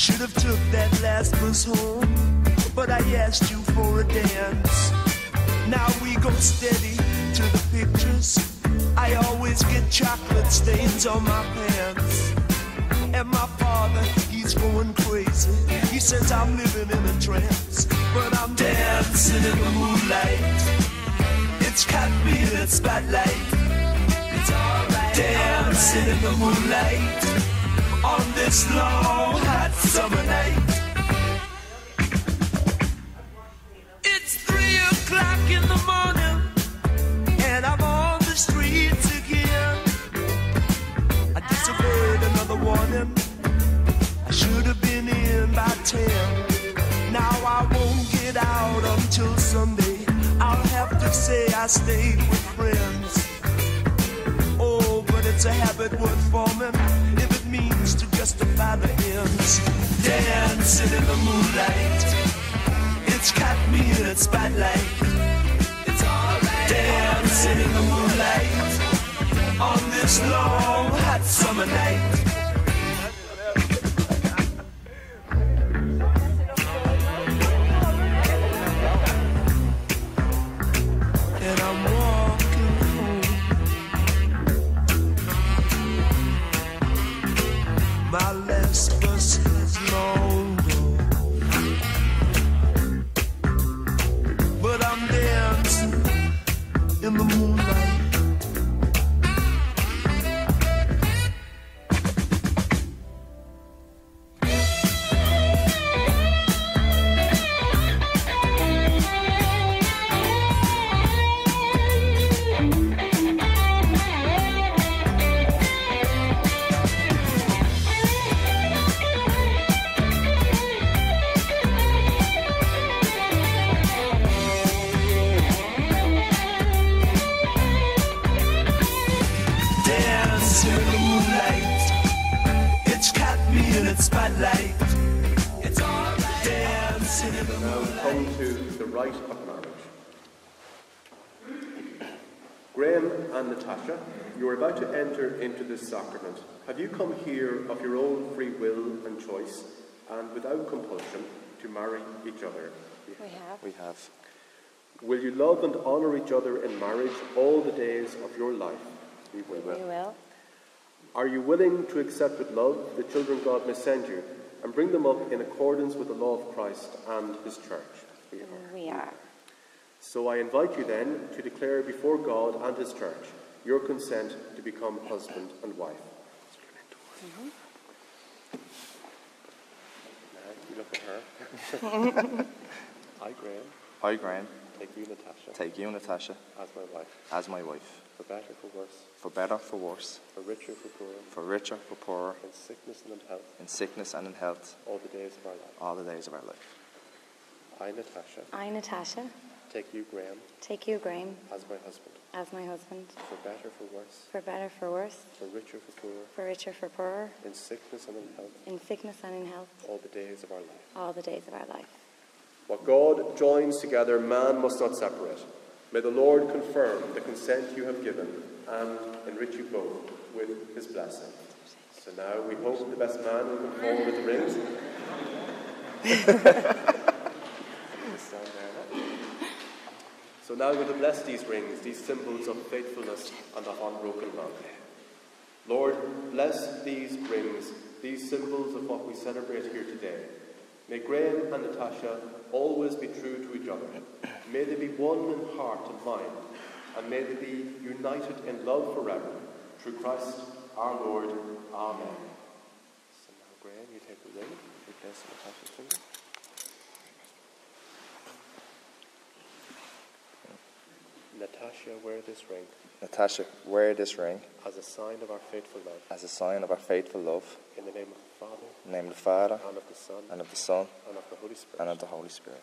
Should have took that last bus home, but I asked you for a dance. Now we go steady to the pictures. I always get chocolate stains on my pants. And my father, he's going crazy. He says I'm living in a trance, but I'm dancing in the moonlight. It's caught me in the spotlight. It's alright. Dancing in the moonlight on this long hot summer night. It's 3 o'clock in the morning, and I'm on the streets again. I disobeyed another warning. I should have been in by 10. Now I won't get out until Sunday. I'll have to say I stayed with friends. Oh, but it's a habit worth forming if it means to justify the ends. Dancing in the moonlight, it's caught me in its spotlight. It's alright. Dancing in the moonlight on this long hot summer night. And I'm walking home. My last bus is long gone, but I'm dancing in the moonlight. Spotlight. It's all right. Dancing in the moonlight. Now come to the rite of marriage. Graham and Natasha, you are about to enter into this sacrament. Have you come here of your own free will and choice, and without compulsion, to marry each other? We have. Will you love and honour each other in marriage all the days of your life? We will. Are you willing to accept with love the children God may send you and bring them up in accordance with the law of Christ and his church? We are. So I invite you then to declare before God and his church your consent to become husband and wife. Mm-hmm. You look at her. I, Graham. Take you, Natasha. As my wife. For better, for worse. For better, for worse. For richer, for poorer. For richer, for poorer. In sickness and in health. In sickness and in health. All the days of our life. All the days of our life. I, Natasha. Take you, Graham. As my husband. For better, for worse. For better, for worse. For richer, for poorer. For richer, for poorer. In sickness and in health. All the days of our life. What God joins together, man must not separate. May the Lord confirm the consent you have given and enrich you both with his blessing. So now we hope the best man will come forward with the rings. So now we're going to bless these rings, these symbols of faithfulness and of unbroken love. Lord, bless these rings, these symbols of what we celebrate here today. May Graham and Natasha always be true to each other. May they be one in heart and mind, and may they be united in love forever. Through Christ our Lord. Amen. So now, Graham, you take the ring. You place Natasha's finger. Natasha, wear this ring. Natasha, wear this ring. As a sign of our faithful love. As a sign of our faithful love. In the name of the Father. In the name of the Father. And of the Son. And of the Son. And of the Holy Spirit. And of the Holy Spirit.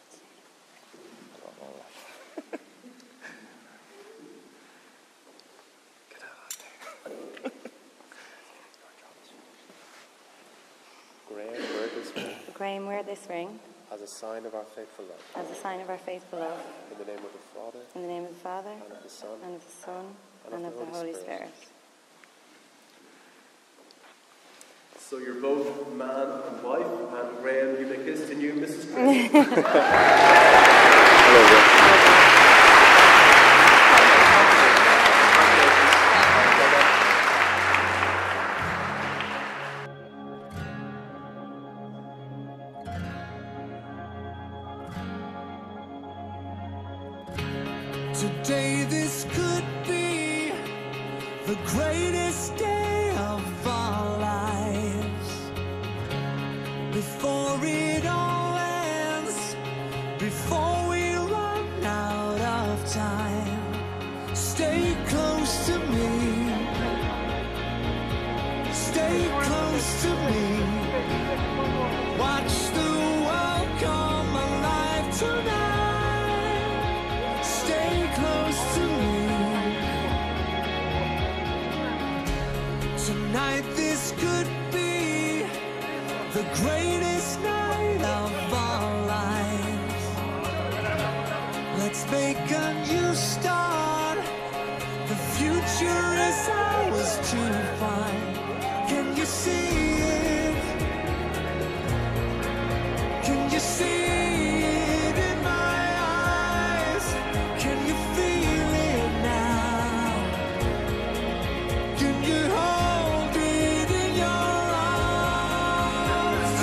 Graham, wear this ring. As a sign of our faithful love. As a sign of our faithful love. In the name of the Father. In the name of the Father. And of the Son. And of the Son. And of the Holy Spirit. So you're both man and wife, and Mrs. Graham. Hello there. Today this could be the greatest day of our lives. Before it all ends, before we run out of time, stay close to me. Stay close to me. Watch the world come alive tonight. Stay close to me. Tonight this could be the greatest night of our lives. Let's make a new start. The future is ours to find. Can you see it? Can you see it in my eyes? Can you feel it now? Can you hold it in your arms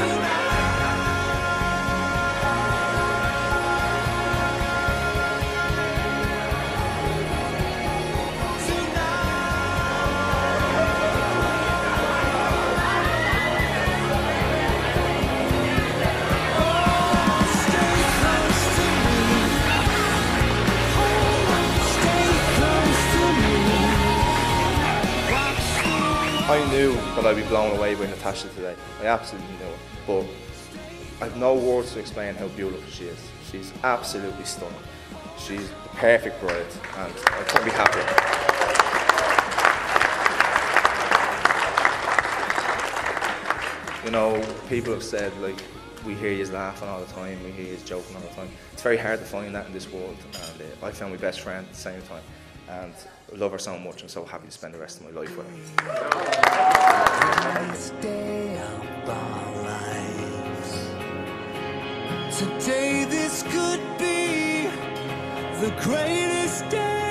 I knew that I'd be blown away by Natasha today. I absolutely knew it. But I've no words to explain how beautiful she is. She's absolutely stunning. She's the perfect bride, and I couldn't be happier. You know, people have said, like, we hear you laughing all the time, we hear you joking all the time. It's very hard to find that in this world, and I found my best friend at the same time. And I love her so much. I'm so happy to spend the rest of my life with her. This day of our lives. Today this could be the greatest day